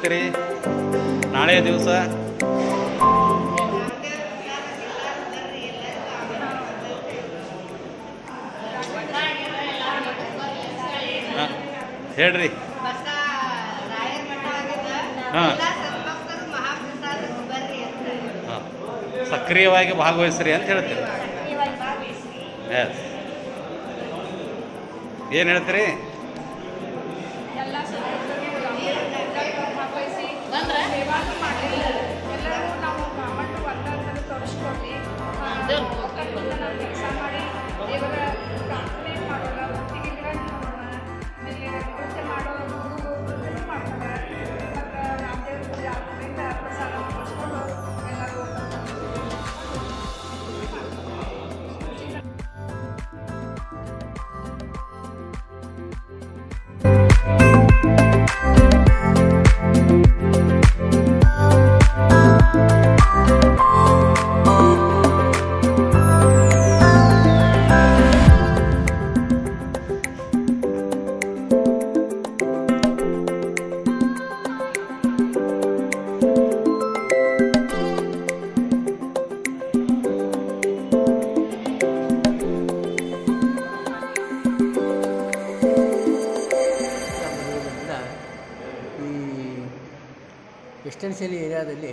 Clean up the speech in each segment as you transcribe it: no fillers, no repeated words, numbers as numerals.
ಹೇಳ್ತೀರಿ ನಾಳೆ ದಿವಸ? ಹಾಂ ಹೇಳ್ರಿ. ಹಾಂ ಹಾಂ ಸಕ್ರಿಯವಾಗಿ ಭಾಗವಹಿಸ್ರಿ ಅಂತ ಹೇಳ್ತೀರಿ. ಎಸ್, ಏನು ಹೇಳ್ತೀರಿ? ಎಸ್ಟೆನ್ಷಿಯಲ್ ಏರಿಯಾದಲ್ಲಿ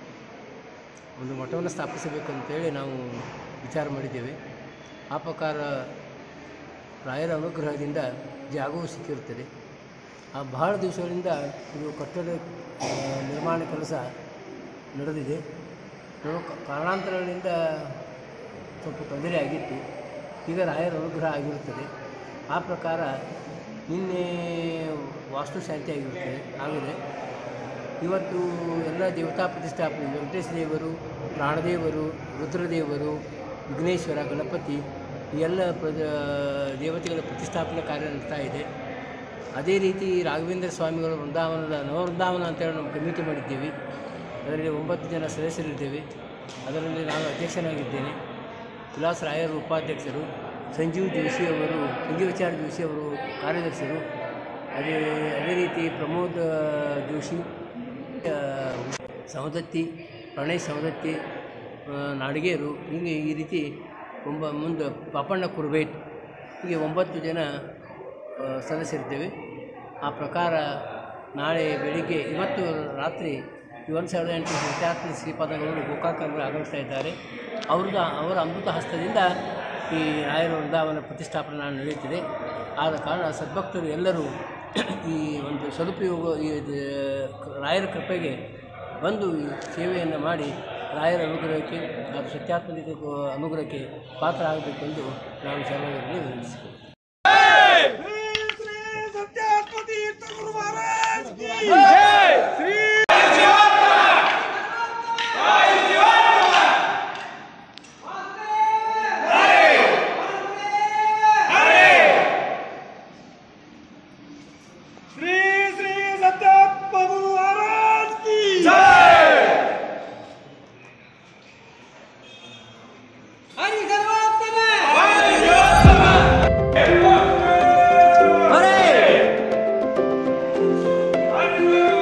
ಒಂದು ಮಠವನ್ನು ಸ್ಥಾಪಿಸಬೇಕಂತೇಳಿ ನಾವು ವಿಚಾರ ಮಾಡಿದ್ದೇವೆ. ಆ ಪ್ರಕಾರ ರಾಯರ ಅನುಗ್ರಹದಿಂದ ಜಾಗವು ಸಿಕ್ಕಿರುತ್ತದೆ. ಬಹಳ ದಿವಸಗಳಿಂದ ಇದು ಕಟ್ಟಡ ನಿರ್ಮಾಣ ಕೆಲಸ ನಡೆದಿದೆ. ಕಾರಣಾಂತರಗಳಿಂದ ಸ್ವಲ್ಪ ತೊಂದರೆ ಆಗಿತ್ತು. ಈಗ ರಾಯರ ಅನುಗ್ರಹ ಆಗಿರುತ್ತದೆ. ಆ ಪ್ರಕಾರ ನಿನ್ನೆ ವಾಸ್ತುಶಾಂತಿ ಆಗಿದೆ. ಇವತ್ತು ಎಲ್ಲ ದೇವತಾ ಪ್ರತಿಷ್ಠಾಪನೆ, ವೆಂಕಟೇಶ ದೇವರು, ಪ್ರಾಣದೇವರು, ರುದ್ರದೇವರು, ವಿಘ್ನೇಶ್ವರ, ಗಣಪತಿ ಈ ಎಲ್ಲ ದೇವತೆಗಳ ಪ್ರತಿಷ್ಠಾಪನೆ ಕಾರ್ಯ ನಡೀತಾ ಇದೆ. ಅದೇ ರೀತಿ ರಾಘವೇಂದ್ರ ಸ್ವಾಮಿಗಳ ನವವೃಂದಾವನ ಅಂತೇಳಿ ನಾವು ಕಮಿಟಿ ಮಾಡಿದ್ದೀವಿ. ಅದರಲ್ಲಿ 9 ಜನ ಸದಸ್ಯರಿದ್ದೇವೆ. ಅದರಲ್ಲಿ ನಾನು ಅಧ್ಯಕ್ಷನಾಗಿದ್ದೇನೆ. ವಿಲಾಸ್ ರಾಯರು ಉಪಾಧ್ಯಕ್ಷರು, ಸಂಜೀವಾಚಾರ್ಯ ಜೋಶಿ ಅವರು ಕಾರ್ಯದರ್ಶಿರು, ಅದೇ ರೀತಿ ಪ್ರಮೋದ್ ಜೋಶಿ, ಸವದತ್ತಿ, ಪ್ರಣಯ್ ಸವದತ್ತಿ, ನಾಡಿಗೇರು, ಹೀಗೆ ಈ ರೀತಿ ಮುಂದೆ ಪಾಪಣ್ಣ ಕುರ್ಬೇಟ್, ಹೀಗೆ 9 ಜನ ಸದಸ್ಯರಿದ್ದೇವೆ. ಆ ಪ್ರಕಾರ ನಾಳೆ ಬೆಳಿಗ್ಗೆ, ಇವತ್ತು ರಾತ್ರಿ 1,800 ವಿದ್ಯಾರ್ಥಿ ಶ್ರೀಪಾದಗಳು ಗೋಕಾಕರು ಆಗಮಿಸ್ತಾ ಇದ್ದಾರೆ. ಅವರ ಅಮೃತ ಹಸ್ತದಿಂದ ಈ ರಾಯರ ವೃಂದಾವನ ಪ್ರತಿಷ್ಠಾಪನೆ ನಡೆಯುತ್ತಿದೆ. ಆದ ಕಾರಣ ಸದ್ಭಕ್ತರು ಎಲ್ಲರೂ ಈ ಒಂದು ಸದುಪಯೋಗ, ಈ ರಾಯರ ಕೃಪೆಗೆ ಬಂದು ಈ ಸೇವೆಯನ್ನು ಮಾಡಿ ರಾಯರ ಅನುಗ್ರಹಕ್ಕೆ ಹಾಗೂ ಸತ್ಯಾತ್ಮಕ ಅನುಗ್ರಹಕ್ಕೆ ಪಾತ್ರ ಆಗಬೇಕೆಂದು ನಾವು ಸರ್ವರಲ್ಲಿ ವಿನಂತಿಸಿದ್ದೇವೆ. Hare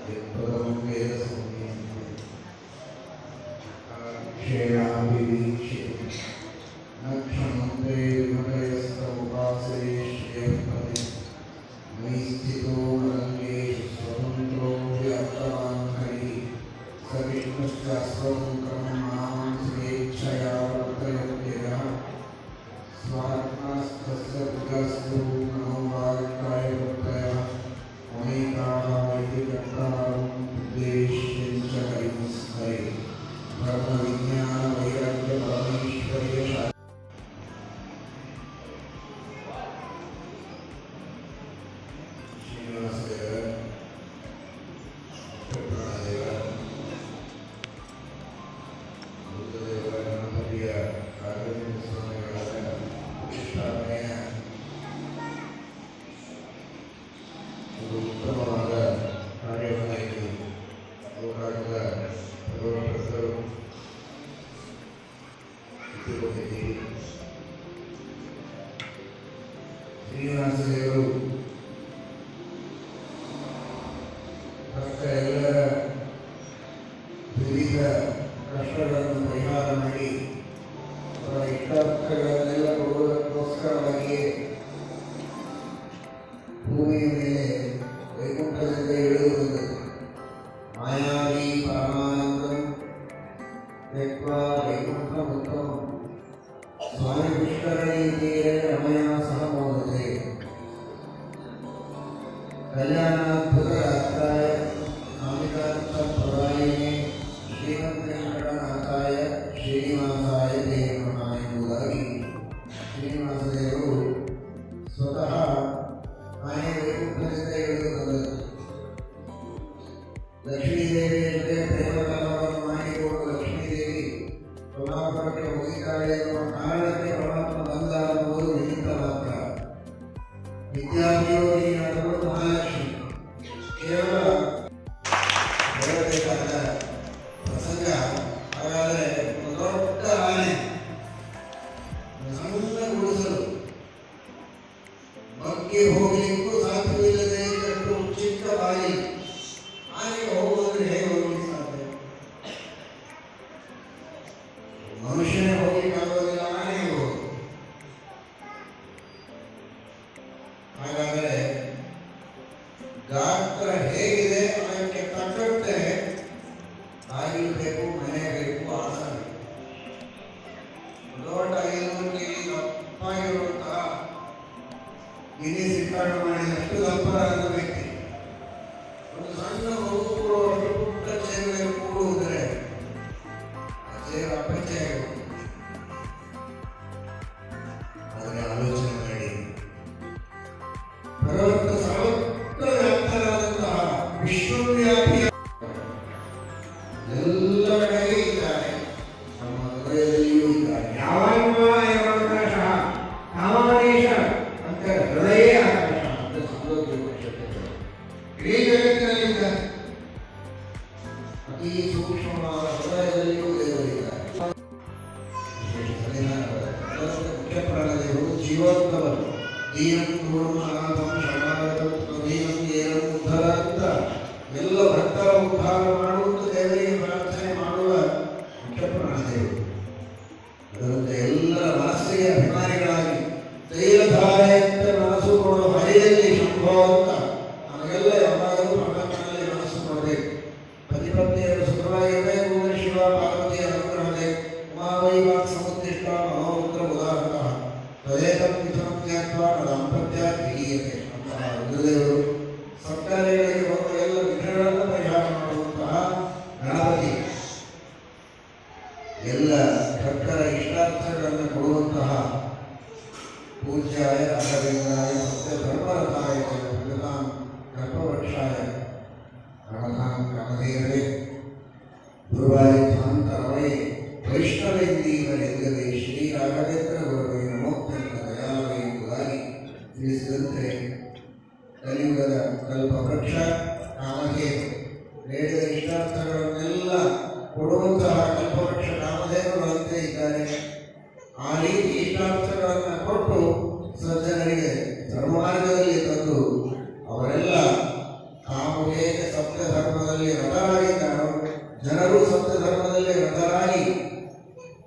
ಸರ್ಕಾರಗಳಿಗೆ ಬರುವ ಎಲ್ಲ ವಿಘ್ನಗಳನ್ನು ಪರಿಹಾರ ಮಾಡುವಂತಹ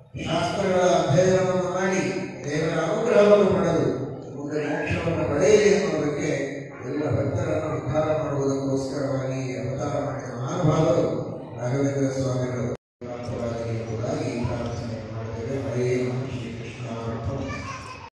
ಶಾಸ್ತ್ರಗಳ ಅಧ್ಯಯನವನ್ನು ಮಾಡಿ ದೇವರ ಅನುಗ್ರಹವನ್ನು ಪಡೆದು ಮುಂದೆ ಮೋಕ್ಷವನ್ನು ಪಡೆಯಲಿ ಎನ್ನುವುದಕ್ಕೆ ಎಲ್ಲ ಭಕ್ತರನ್ನು ಉದ್ಧಾರ ಮಾಡುವುದಕ್ಕೋಸ್ಕರವಾಗಿ ಅವತಾರ ಮಾಡಿದ ಮಹಾನುಭಾವರು ರಾಘವೇಂದ್ರ ಸ್ವಾಮಿಗಳು